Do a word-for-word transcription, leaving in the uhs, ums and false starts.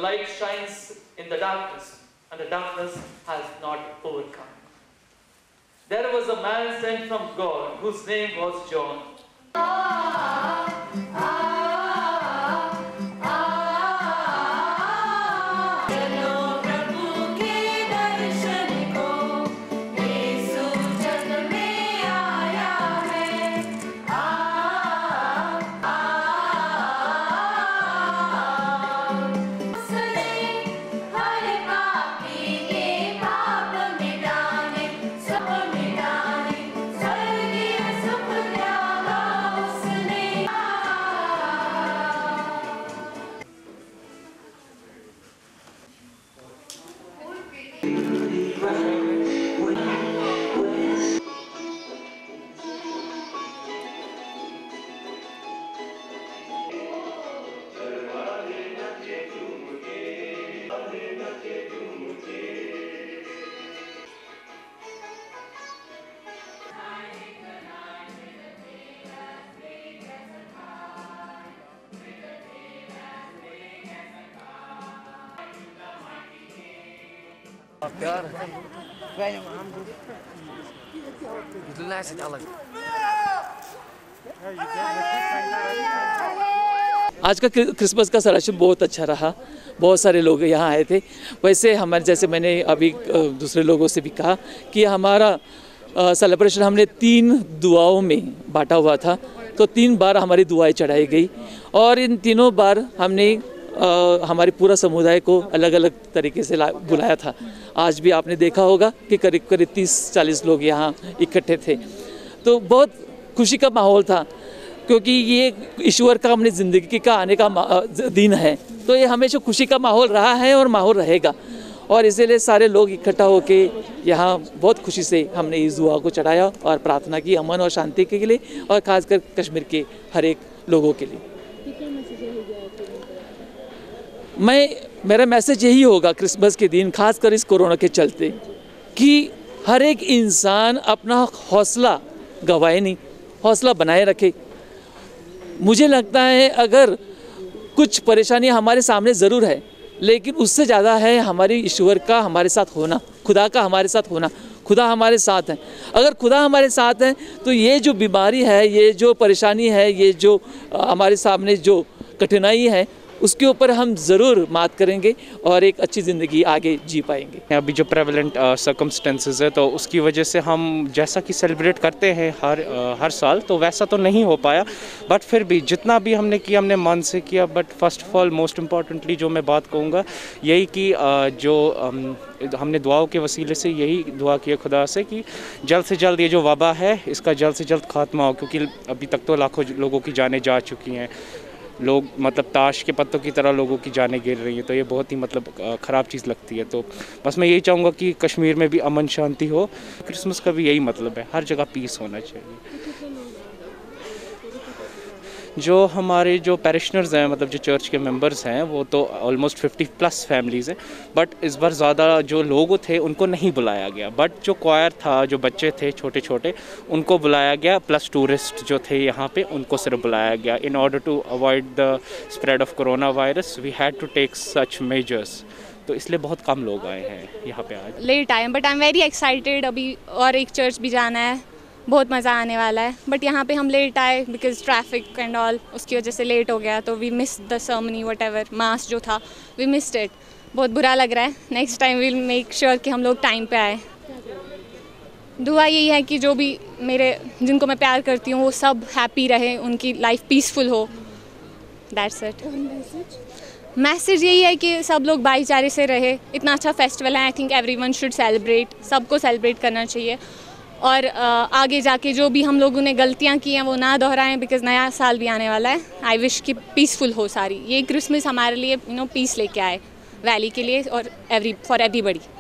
light shines in the darkness, and the darkness has not overcome. There was a man sent from God whose name was John. आज का Christmas का celebration बहुत अच्छा रहा। बहुत सारे लोग यहाँ आए थे। वैसे हमारे जैसे मैंने अभी दूसरे लोगों से भी कहा कि हमारा सेलिब्रेशन हमने तीन दुआओं में बांटा हुआ था। तो तीन बार हमारी दुआएं चढ़ाई गई और इन तीनों बार हमने आ, हमारे पूरा समुदाय को अलग अलग तरीके से बुलाया था। आज भी आपने देखा होगा कि करीब करीब तीस चालीस लोग यहाँ इकट्ठे थे। तो बहुत खुशी का माहौल था क्योंकि ये ईश्वर का अपनी ज़िंदगी का आने का दिन है। तो ये हमेशा खुशी का माहौल रहा है और माहौल रहेगा और इसीलिए सारे लोग इकट्ठा होके यहाँ बहुत खुशी से हमने इस दुआ को चढ़ाया और प्रार्थना की अमन और शांति के लिए और ख़ासकर कश्मीर के हर एक लोगों के लिए। मैं मेरा मैसेज यही होगा क्रिसमस के दिन, खासकर इस कोरोना के चलते, कि हर एक इंसान अपना हौसला गंवाए नहीं, हौसला बनाए रखे। मुझे लगता है अगर कुछ परेशानी हमारे सामने ज़रूर है, लेकिन उससे ज़्यादा है हमारी ईश्वर का हमारे साथ होना, खुदा का हमारे साथ होना। खुदा हमारे साथ है। अगर खुदा हमारे साथ है तो ये जो बीमारी है, ये जो परेशानी है, ये जो हमारे सामने जो कठिनाई है, उसके ऊपर हम ज़रूर मात करेंगे और एक अच्छी ज़िंदगी आगे जी पाएंगे। अभी जो प्रेवलेंट सर्कमस्टेंसेस है तो उसकी वजह से हम जैसा कि सेलिब्रेट करते हैं हर uh, हर साल, तो वैसा तो नहीं हो पाया। बट फिर भी जितना भी हमने किया हमने मन से किया। But first of all most importantly जो मैं बात कहूँगा यही कि uh, जो um, हमने दुआओं के वसीले से यही दुआ किया खुदा से कि जल्द से जल्द ये जो वबा है इसका जल्द से जल्द खात्मा हो, क्योंकि अभी तक तो लाखों लोगों की जानें जा चुकी हैं। लोग मतलब ताश के पत्तों की तरह लोगों की जानें गिर रही हैं। तो ये बहुत ही मतलब ख़राब चीज़ लगती है। तो बस मैं यही चाहूँगा कि कश्मीर में भी अमन शांति हो। क्रिसमस का भी यही मतलब है, हर जगह पीस होना चाहिए। जो हमारे जो पैरिशनर्स हैं, मतलब जो चर्च के मेंबर्स हैं, वो तो ऑलमोस्ट पचास प्लस फैमिलीज़ हैं। बट इस बार ज़्यादा जो लोग थे उनको नहीं बुलाया गया। बट जो क्वायर था, जो बच्चे थे छोटे छोटे, उनको बुलाया गया। प्लस टूरिस्ट जो थे यहाँ पे उनको सिर्फ बुलाया गया। In order to avoid the spread of corona virus we had to take such measures. तो इसलिए बहुत कम लोग आए हैं यहाँ पे आज। लेट आए but I am very excited. अभी और एक चर्च भी जाना है, बहुत मज़ा आने वाला है। बट यहाँ पे हम लेट आए बिकॉज ट्रैफिक एंड ऑल, उसकी वजह से लेट हो गया। तो we miss the ceremony whatever mass जो था, वी मिस्ड इट। बहुत बुरा लग रहा है। Next time will make sure कि हम लोग टाइम पे आए। दुआ यही है कि जो भी मेरे जिनको मैं प्यार करती हूँ वो सब हैप्पी रहे, उनकी लाइफ पीसफुल हो। That's it. मैसेज यही है कि सब लोग भाईचारे से रहे। इतना अच्छा फेस्टिवल है, I think everyone should celebrate. सबको सेलिब्रेट करना चाहिए और आगे जाके जो भी हम लोगों ने गलतियां की हैं वो ना दोहराएं, बिकॉज नया साल भी आने वाला है। आई विश कि पीसफुल हो सारी। ये क्रिसमस हमारे लिए यू नो पीस लेके आए वैली के लिए और एवरी फॉर एवरीबॉडी।